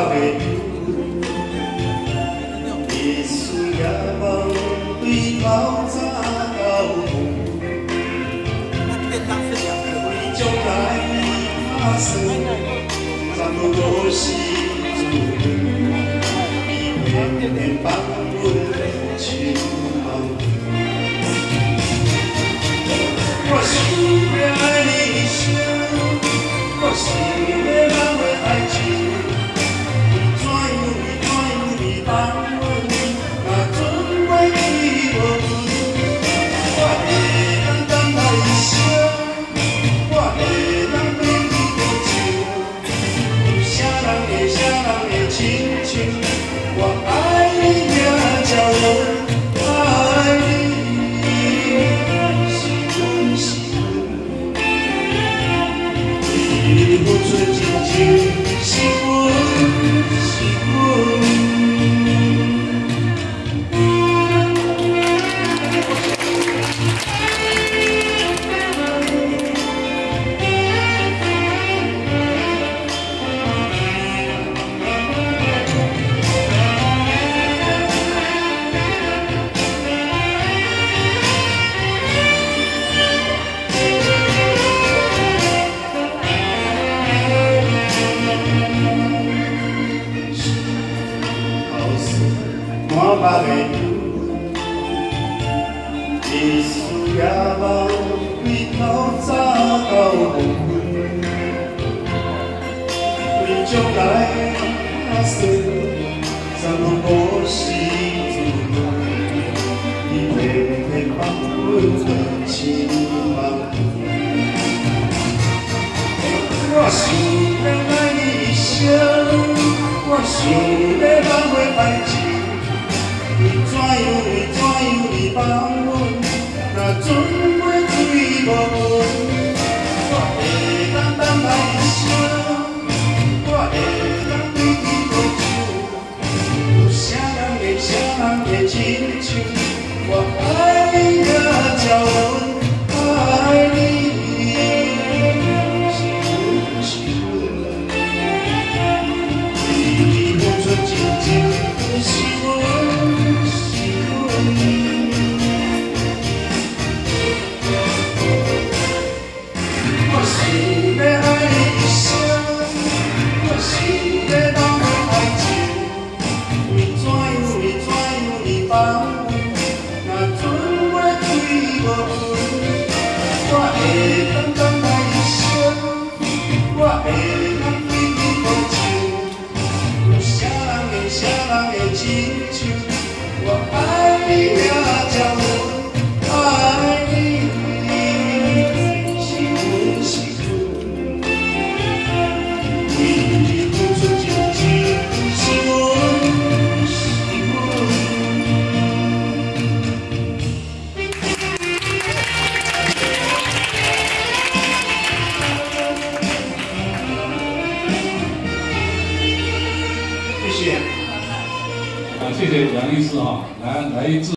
袂丢，历史也无对透早到暮，为将来打算，暂无无时注定，伊偏偏放阮手后。我想要爱你一生，我想要咱的爱情。 我爱你呀，叫人爱你，是阮是阮，为你付出真情是阮是阮。我目会丢，历史也无对透早到黄昏，为将来打算，暂无无时注定，你偏偏放阮情梦。我想要爱你一生，我想要咱的爱情。 为怎样你放阮？若准袂水无份，我会当等待一生，我会当对你付出。有啥人的亲像，我爱你呀，叫阮爱你，是阮是阮，为你付出真情是阮。 我想要爱你一生，我想要咱的爱情。为怎样你放阮？若准袂水无份，我会当等待一生，我会当对你付出。有啥人的亲像，我爱你呀，叫阮爱你。 谢谢杨医师哈，来自。